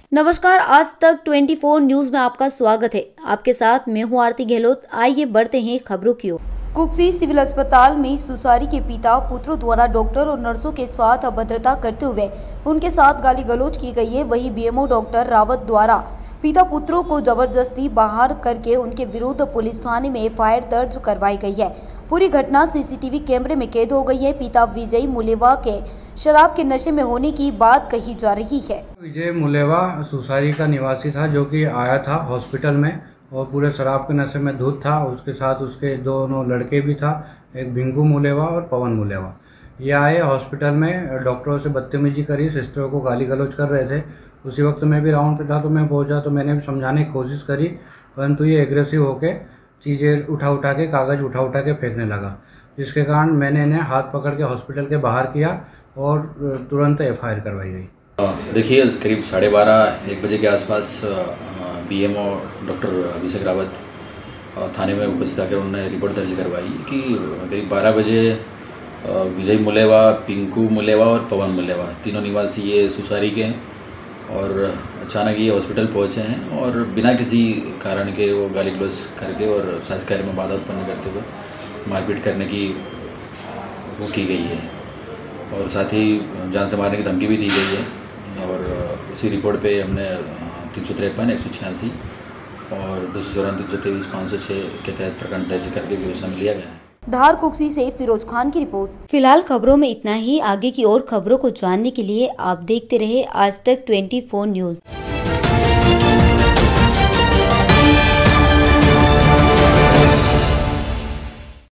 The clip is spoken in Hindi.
नमस्कार, आज तक 24 न्यूज में आपका स्वागत है। आपके साथ मैं हूं आरती गहलोत। आइए बढ़ते हैं खबरों की ओर। कुक्सी सिविल अस्पताल में सुसारी के पिता पुत्रों द्वारा डॉक्टर और नर्सों के साथ अभद्रता करते हुए उनके साथ गाली गलौज की गई है। वहीं बीएमओ डॉक्टर रावत द्वारा पिता पुत्रों को जबरदस्ती बाहर करके उनके विरुद्ध पुलिस थाने में एफआईआर दर्ज करवाई गई है। पूरी घटना सीसीटीवी कैमरे में कैद हो गई है। पिता विजय मुलेवा के शराब के नशे में होने की बात कही जा रही है। विजय मुलेवा सुसारी का निवासी था, जो कि आया था हॉस्पिटल में और पूरे शराब के नशे में धुत था। उसके साथ उसके दोनों लड़के भी था, एक भिंकू मुलेवा और पवन मुलेवा। ये आए हॉस्पिटल में, डॉक्टरों से बदतमीजी करी, सिस्टरों को गाली गलौज कर रहे थे। उसी वक्त मैं भी राउंड पे था तो मैं पहुंचा तो मैंने भी समझाने की कोशिश करी, परंतु ये एग्रेसिव होके चीज़ें उठा के कागज़ उठा के फेंकने लगा, जिसके कारण मैंने इन्हें हाथ पकड़ के हॉस्पिटल के बाहर किया और तुरंत एफआईआर करवाई गई। देखिए, करीब 12:30-1 बजे के आसपास बीएमओ डॉक्टर अभिषेक रावत थाने में उपस्थित आकर उन्होंने रिपोर्ट दर्ज करवाई कि करीब 12 बजे विजय मुलेवा, पिंकू मुलेवा और पवन मुलेवा तीनों निवासी ये सुसारी के हैं और अचानक ये हॉस्पिटल पहुंचे हैं और बिना किसी कारण के वो गाली गलौज करके और स्वास्थ्य कार्य में बाधा उत्पन्न करते हुए मारपीट करने की वो की गई है और साथ ही जान से मारने की धमकी भी दी गई है। और उसी रिपोर्ट पे हमने 353, 186 और 294-23-506 के तहत प्रकरण दर्ज करके विवेचना में लिया गया है। धार कुक्सी से फिरोज खान की रिपोर्ट। फिलहाल खबरों में इतना ही। आगे की और खबरों को जानने के लिए आप देखते रहे आज तक 24 न्यूज।